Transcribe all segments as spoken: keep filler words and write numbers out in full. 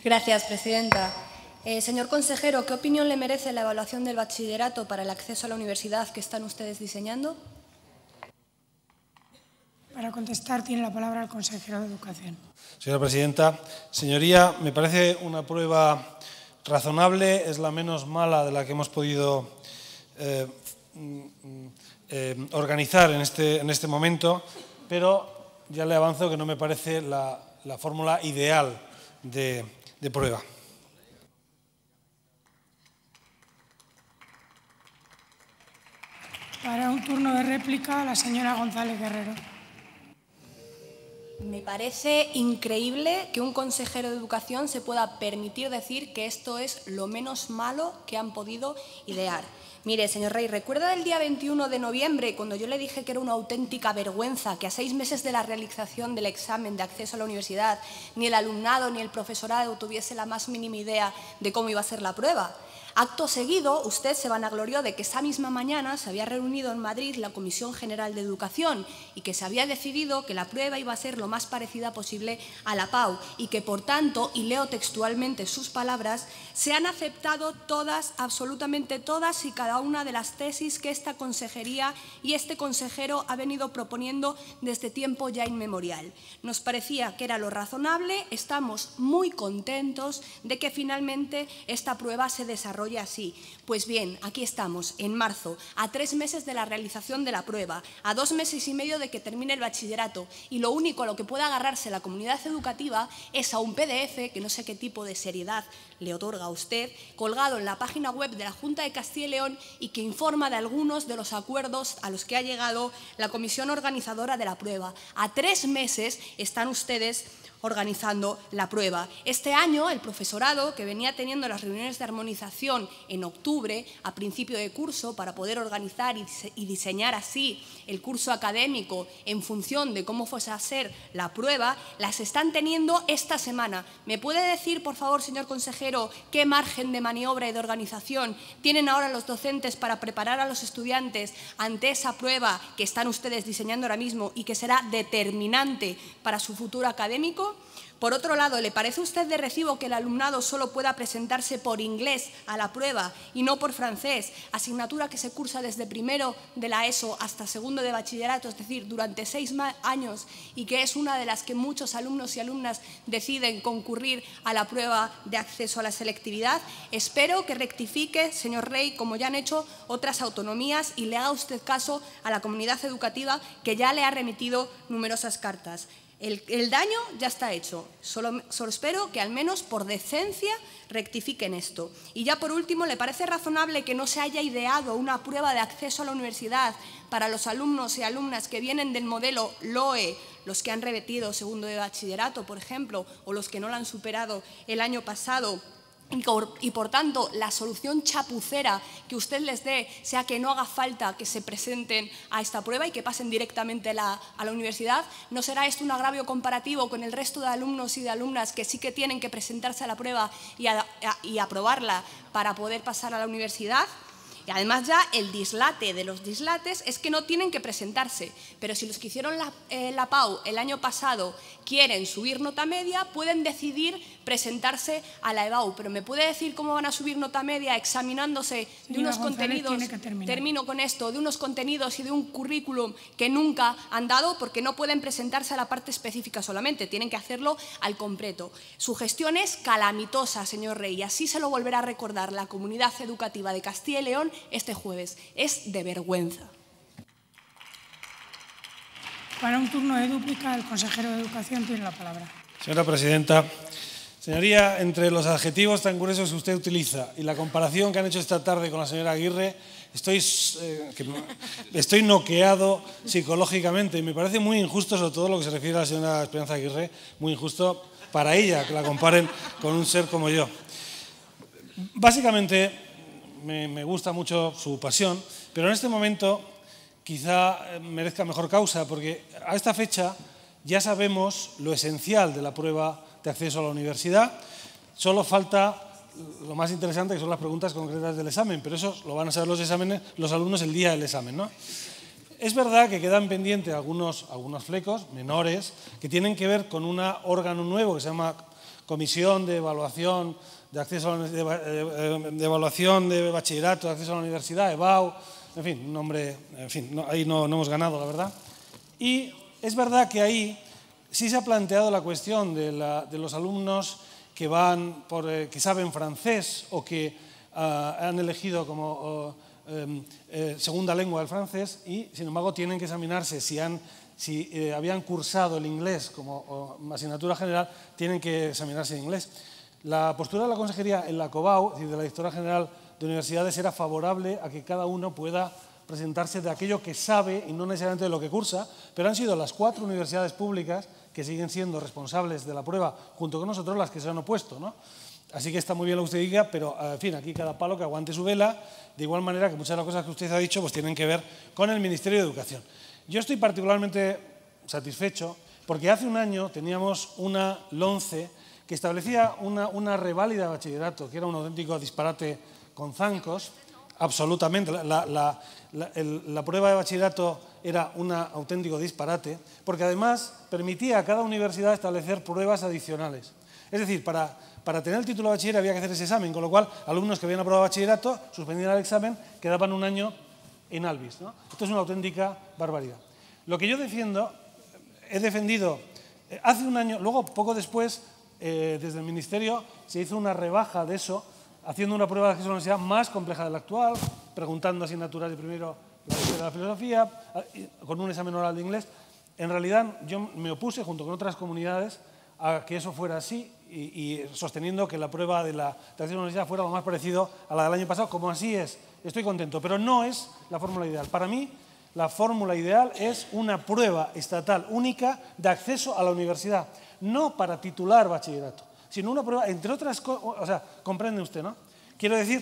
Gracias, presidenta. Eh, señor consejero, ¿qué opinión le merece la evaluación del bachillerato para el acceso a la universidad que están ustedes diseñando? Para contestar tiene la palabra el consejero de Educación. Señora presidenta, señoría, me parece una prueba razonable, es la menos mala de la que hemos podido eh, eh, organizar en este, en este momento, pero ya le avanzo que no me parece la, la fórmula ideal de, de prueba. Para un turno de réplica, la señora González Guerrero. Me parece increíble que un consejero de Educación se pueda permitir decir que esto es lo menos malo que han podido idear. Mire, señor Rey, ¿recuerda el día veintiuno de noviembre cuando yo le dije que era una auténtica vergüenza que a seis meses de la realización del examen de acceso a la universidad ni el alumnado ni el profesorado tuviese la más mínima idea de cómo iba a ser la prueba? Acto seguido, usted se vanaglorió de que esa misma mañana se había reunido en Madrid la Comisión General de Educación y que se había decidido que la prueba iba a ser lo más parecida posible a la P A U y que, por tanto, y leo textualmente sus palabras, se han aceptado todas, absolutamente todas y cada una de las tesis que esta consejería y este consejero ha venido proponiendo desde tiempo ya inmemorial. Nos parecía que era lo razonable, estamos muy contentos de que finalmente esta prueba se desarrolle así. Pues bien, aquí estamos, en marzo, a tres meses de la realización de la prueba, a dos meses y medio de que termine el bachillerato, y lo único a lo que puede agarrarse la comunidad educativa es a un P D F, que no sé qué tipo de seriedad le otorga a usted, colgado en la página web de la Junta de Castilla y León y que informa de algunos de los acuerdos a los que ha llegado la comisión organizadora de la prueba. A tres meses están ustedes organizando la prueba. Este año, el profesorado, que venía teniendo las reuniones de armonización en octubre, a principio de curso, para poder organizar y diseñar así el curso académico en función de cómo fuese a ser la prueba, las están teniendo esta semana. ¿Me puede decir, por favor, señor consejero, qué margen de maniobra y de organización tienen ahora los docentes para preparar a los estudiantes ante esa prueba que están ustedes diseñando ahora mismo y que será determinante para su futuro académico? Por otro lado, ¿le parece a usted de recibo que el alumnado solo pueda presentarse por inglés a la prueba y no por francés, asignatura que se cursa desde primero de la ESO hasta segundo de bachillerato, es decir, durante seis años, y que es una de las que muchos alumnos y alumnas deciden concurrir a la prueba de acceso a la selectividad? Espero que rectifique, señor Rey, como ya han hecho otras autonomías, y le haga usted caso a la comunidad educativa que ya le ha remitido numerosas cartas. El, el daño ya está hecho, solo, solo espero que al menos por decencia rectifiquen esto. Y ya por último, ¿le parece razonable que no se haya ideado una prueba de acceso a la universidad para los alumnos y alumnas que vienen del modelo L O E, los que han repetido segundo de bachillerato, por ejemplo, o los que no la han superado el año pasado? Y por tanto, la solución chapucera que usted les dé sea que no haga falta que se presenten a esta prueba y que pasen directamente a la, a la universidad. ¿No será esto un agravio comparativo con el resto de alumnos y de alumnas que sí que tienen que presentarse a la prueba y, a, a, y aprobarla para poder pasar a la universidad? Y además ya el dislate de los dislates es que no tienen que presentarse, pero si los que hicieron la, eh, la P A U el año pasado quieren subir nota media, pueden decidir presentarse a la E B A U. Pero ¿me puede decir cómo van a subir nota media examinándose de unos contenidos, termino con esto, de unos contenidos y de un currículum que nunca han dado, porque no pueden presentarse a la parte específica solamente, tienen que hacerlo al completo? Su gestión es calamitosa, señor Rey, y así se lo volverá a recordar la comunidad educativa de Castilla y León este jueves. Es de vergüenza. Para un turno de dúplica, el consejero de Educación tiene la palabra. Señora presidenta, señoría, entre los adjetivos tan gruesos que usted utiliza y la comparación que han hecho esta tarde con la señora Aguirre, estoy, eh, que, estoy noqueado psicológicamente y me parece muy injusto, sobre todo lo que se refiere a la señora Esperanza Aguirre, muy injusto para ella que la comparen con un ser como yo. Básicamente, Me, me gusta mucho su pasión, pero en este momento quizá merezca mejor causa, porque a esta fecha ya sabemos lo esencial de la prueba de acceso a la universidad. Solo falta lo más interesante, que son las preguntas concretas del examen, pero eso lo van a saber los, exámenes, los alumnos el día del examen, ¿no? Es verdad que quedan pendientes algunos, algunos flecos menores que tienen que ver con un órgano nuevo que se llama Comisión de Evaluación de Acceso a la, de, de, de Evaluación de Bachillerato, de Acceso a la Universidad, EBAU, en fin, un nombre, en fin, no, ahí no, no hemos ganado, la verdad. Y es verdad que ahí sí se ha planteado la cuestión de, la, de los alumnos que, van por, eh, que saben francés o que uh, han elegido como uh, eh, eh, segunda lengua el francés y, sin embargo, tienen que examinarse si, han, si eh, habían cursado el inglés como o, asignatura general, tienen que examinarse en inglés. La postura de la Consejería en la COBAU, es decir, de la Directora General de Universidades, era favorable a que cada uno pueda presentarse de aquello que sabe y no necesariamente de lo que cursa, pero han sido las cuatro universidades públicas que siguen siendo responsables de la prueba, junto con nosotros, las que se han opuesto, ¿no? Así que está muy bien lo que usted diga, pero, en fin, aquí cada palo que aguante su vela, de igual manera que muchas de las cosas que usted ha dicho pues tienen que ver con el Ministerio de Educación. Yo estoy particularmente satisfecho porque hace un año teníamos una LOMCE que establecía una, una reválida de bachillerato, que era un auténtico disparate con zancos, absolutamente. La, la, la, el, la prueba de bachillerato era un auténtico disparate, porque además permitía a cada universidad establecer pruebas adicionales. Es decir, para, para tener el título de bachiller había que hacer ese examen, con lo cual alumnos que habían aprobado bachillerato suspendían el examen, quedaban un año en albis, ¿no? Esto es una auténtica barbaridad. Lo que yo defiendo, he defendido hace un año, luego poco después, eh, desde el Ministerio se hizo una rebaja de eso, haciendo una prueba de acceso a la universidad más compleja de la actual, preguntando asignaturas de primero la historia de la filosofía, con un examen oral de inglés. En realidad yo me opuse, junto con otras comunidades, a que eso fuera así y, y sosteniendo que la prueba de la de acceso a la universidad fuera lo más parecido a la del año pasado, como así es. Estoy contento, pero no es la fórmula ideal. Para mí, la fórmula ideal es una prueba estatal única de acceso a la universidad, no para titular bachillerato, sino una prueba, entre otras cosas, o sea, comprende usted, ¿no? Quiero decir,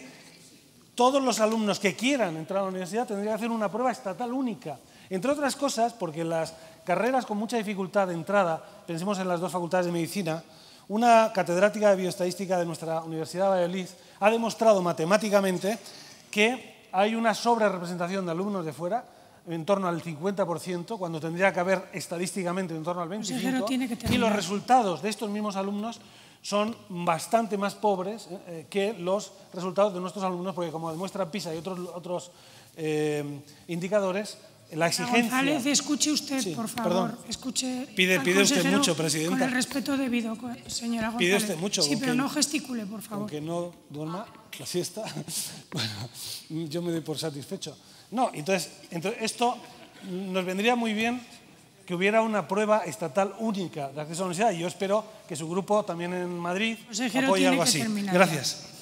todos los alumnos que quieran entrar a la universidad tendrían que hacer una prueba estatal única, entre otras cosas porque las carreras con mucha dificultad de entrada, pensemos en las dos facultades de medicina, una catedrática de bioestadística de nuestra Universidad de Valladolid ha demostrado matemáticamente que hay una sobrerepresentación de alumnos de fuera, en torno al cincuenta por ciento, cuando tendría que haber estadísticamente en torno al veinticinco por ciento, y los resultados de estos mismos alumnos son bastante más pobres eh, que los resultados de nuestros alumnos, porque como demuestra PISA y otros, otros eh, indicadores, la exigencia... González, escuche usted, sí, por favor. Perdón. Escuche pide, pide usted mucho, Presidenta. Con el respeto debido, señora González. Pide usted mucho. Sí, pero que, no gesticule, por favor. Aunque no duerma la siesta, bueno, yo me doy por satisfecho. No, entonces, entonces, esto nos vendría muy bien que hubiera una prueba estatal única de acceso a la universidad y yo espero que su grupo también en Madrid Consejero, apoye algo tiene que así. terminar. Gracias.